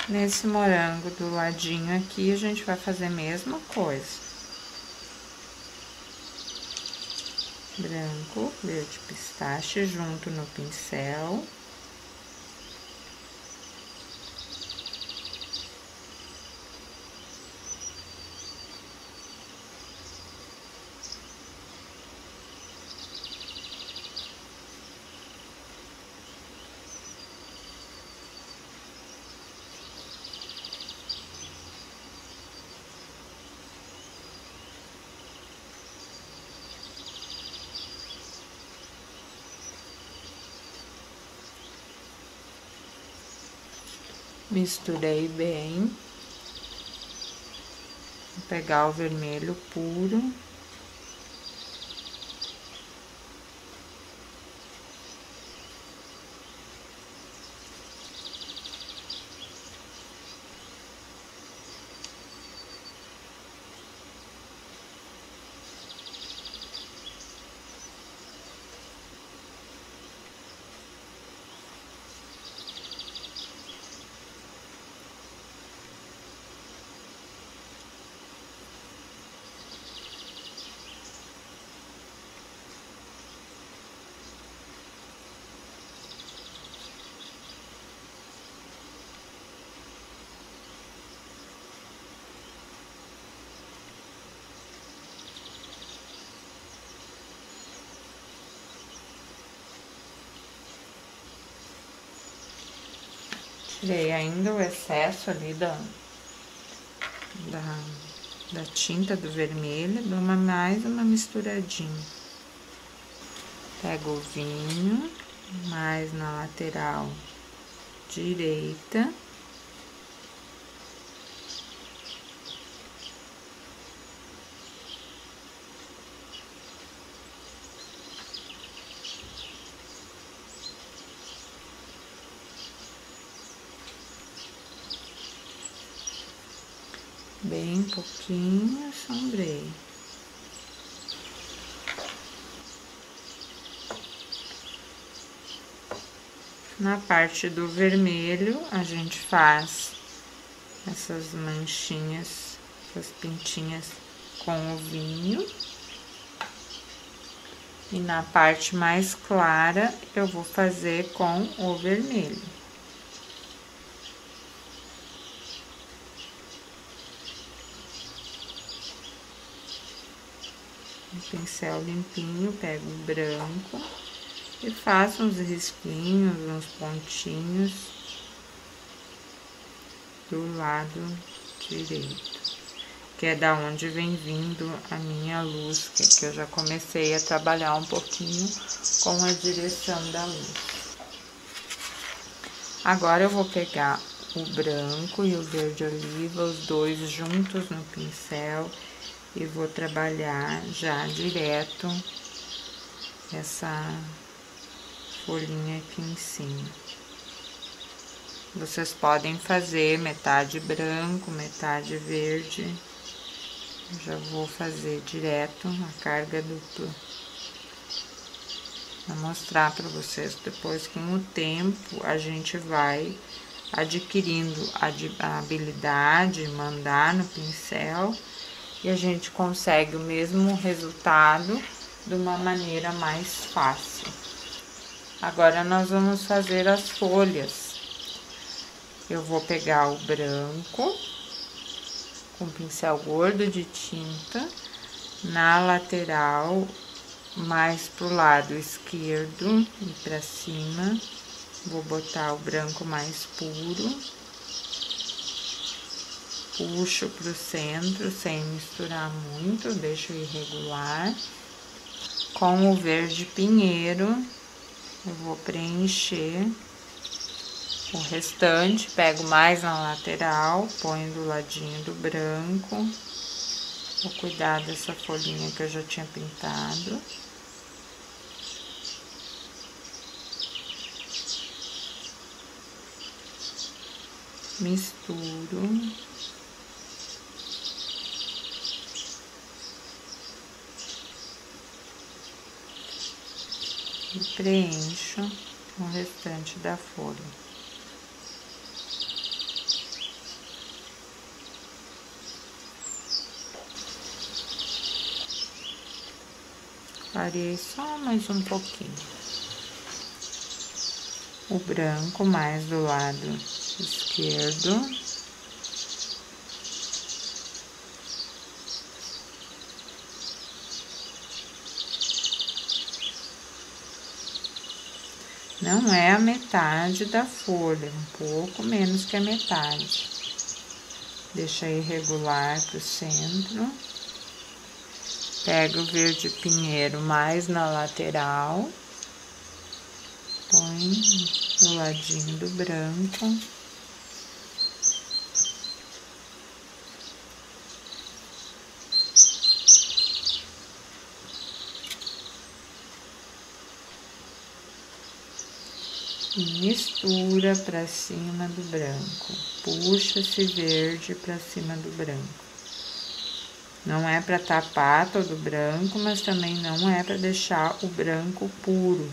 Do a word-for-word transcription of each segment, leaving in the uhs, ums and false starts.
Nesse morango do ladinho aqui, a gente vai fazer a mesma coisa. Branco, verde pistache junto no pincel. Misturei bem. Vou pegar o vermelho puro. Tirei ainda o excesso ali da, da, da tinta do vermelho, dou uma, mais uma misturadinha. Pego o vinho, mais na lateral direita. Bem pouquinho, sombrei. Na parte do vermelho, a gente faz essas manchinhas, essas pintinhas com o vinho. E na parte mais clara, eu vou fazer com o vermelho. Um pincel limpinho, pego o branco e faço uns risquinhos, uns pontinhos do lado direito, que é da onde vem vindo a minha luz, que, que eu já comecei a trabalhar um pouquinho com a direção da luz. Agora eu vou pegar o branco e o verde oliva, os dois juntos no pincel, e vou trabalhar já direto essa folhinha aqui em cima. Vocês podem fazer metade branco, metade verde. Eu já vou fazer direto a carga dupla. Vou mostrar para vocês depois, com o tempo a gente vai adquirindo a habilidade de mandar no pincel e a gente consegue o mesmo resultado de uma maneira mais fácil. Agora, nós vamos fazer as folhas. Eu vou pegar o branco, com pincel gordo de tinta, na lateral, mais pro lado esquerdo e pra cima. Vou botar o branco mais puro. Puxo pro centro, sem misturar muito, deixo irregular. Com o verde pinheiro, eu vou preencher o restante, pego mais na lateral, ponho do ladinho do branco. Vou cuidar dessa folhinha que eu já tinha pintado. Misturo. E preencho o restante da folha. Parei só mais um pouquinho. O branco mais do lado esquerdo. Não é a metade da folha, um pouco menos que a metade. Deixa irregular pro centro. Pega o verde pinheiro mais na lateral. Põe do ladinho do branco. E mistura para cima do branco. Puxa esse verde para cima do branco. Não é para tapar todo o branco, mas também não é para deixar o branco puro.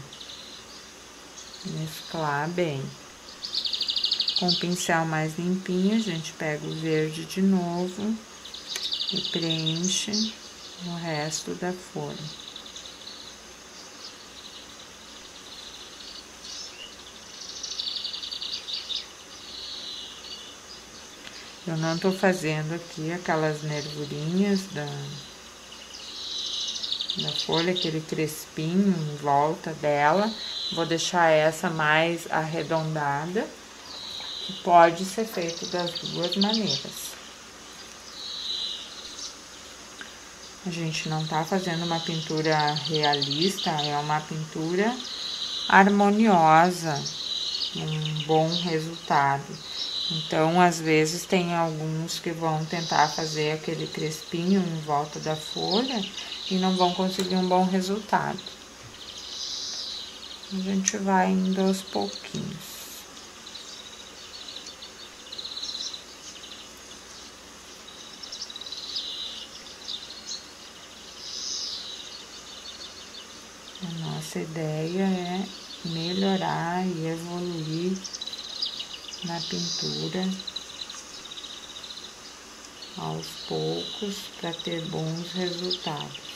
Mesclar bem. Com o pincel mais limpinho, a gente pega o verde de novo e preenche o resto da folha. Eu não tô fazendo aqui aquelas nervurinhas da, da folha, aquele crespinho em volta dela. Vou deixar essa mais arredondada, que pode ser feito das duas maneiras. A gente não tá fazendo uma pintura realista, é uma pintura harmoniosa, um bom resultado. Então, às vezes, tem alguns que vão tentar fazer aquele crespinho em volta da folha e não vão conseguir um bom resultado. A gente vai indo aos pouquinhos. A nossa ideia é melhorar e evoluir na pintura aos poucos para ter bons resultados.